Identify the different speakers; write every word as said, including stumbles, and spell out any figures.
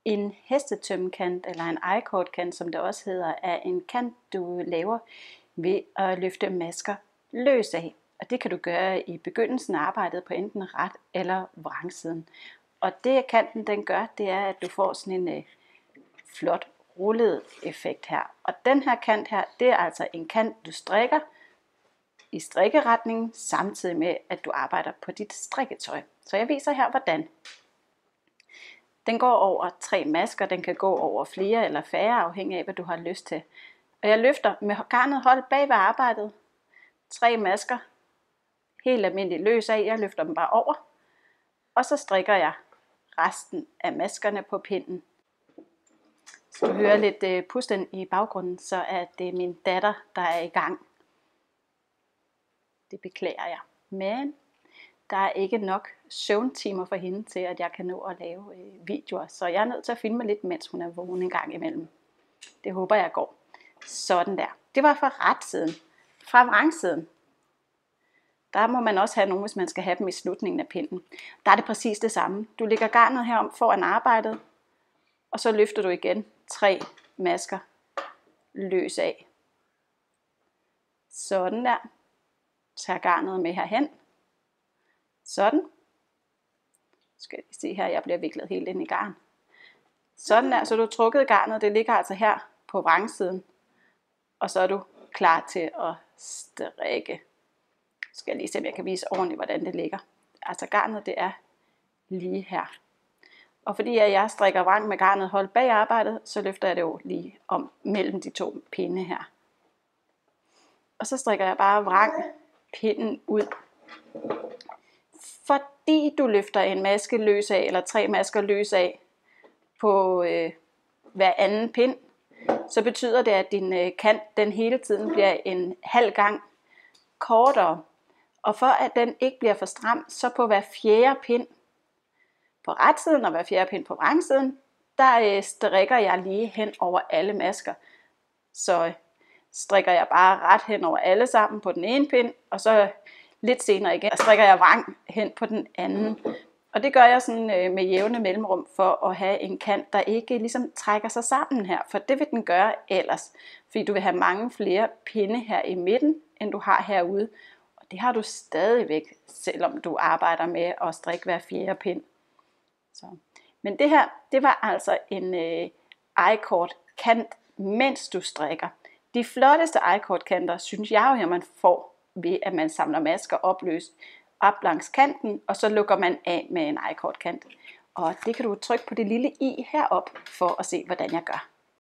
Speaker 1: En hestetømmekant eller en I-cord kant, som det også hedder, er en kant, du laver ved at løfte masker løs af. Og det kan du gøre i begyndelsen af arbejdet på enten ret eller vrangsiden. Og det kanten den gør, det er, at du får sådan en øh, flot rullet effekt her. Og den her kant her, det er altså en kant, du strikker i strikkeretning, samtidig med, at du arbejder på dit strikketøj. Så jeg viser her, hvordan. Den går over tre masker, den kan gå over flere eller færre, afhængig af, hvad du har lyst til. Og jeg løfter med garnet holdt bag ved arbejdet, tre masker, helt almindeligt løs af, jeg løfter dem bare over. Og så strikker jeg resten af maskerne på pinden. Så du hører lidt pusten i baggrunden, så er det min datter, der er i gang. Det beklager jeg. Men der er ikke nok søvntimer for hende til, at jeg kan nå at lave øh, videoer. Så jeg er nødt til at filme lidt, mens hun er vågen en gang imellem. Det håber jeg går. Sådan der. Det var fra retsiden. Fra vrangsiden. Der må man også have nogle, hvis man skal have dem i slutningen af pinden. Der er det præcis det samme. Du lægger garnet herom foran arbejdet, og så løfter du igen tre masker løs af. Sådan der. Tag garnet med herhen. Sådan. Skal I se her, jeg bliver viklet helt ind i garn. Sådan der, så du har trukket garnet, det ligger altså her på vrangsiden. Og så er du klar til at strikke. Skal jeg lige se, om jeg kan vise ordentligt, hvordan det ligger. Altså garnet, det er lige her. Og fordi jeg strikker vrang med garnet holdt bag arbejdet, så løfter jeg det jo lige om mellem de to pinde her. Og så strikker jeg bare vrang pinden ud. Fordi du løfter en maske løs af, eller tre masker løs af, på øh, hver anden pind, så betyder det, at din øh, kant den hele tiden bliver en halv gang kortere. Og for at den ikke bliver for stram, så på hver fjerde pind på retsiden og hver fjerde pind på vrangsiden, der øh, strikker jeg lige hen over alle masker. Så øh, strikker jeg bare ret hen over alle sammen på den ene pind, og så lidt senere igen strikker jeg vrang hen på den anden. Og det gør jeg sådan øh, med jævne mellemrum for at have en kant, der ikke ligesom trækker sig sammen her. For det vil den gøre ellers. Fordi du vil have mange flere pinde her i midten, end du har herude. Og det har du stadigvæk, selvom du arbejder med at strikke hver fjerde pind. Så. Men det her, det var altså en øh, I-cord kant, mens du strikker. De flotteste I-cord kanter, synes jeg jo, at man får ved at man samler masker opløst op langs kanten, og så lukker man af med en I-cord kant. Og det kan du trykke på det lille i herop for at se, hvordan jeg gør.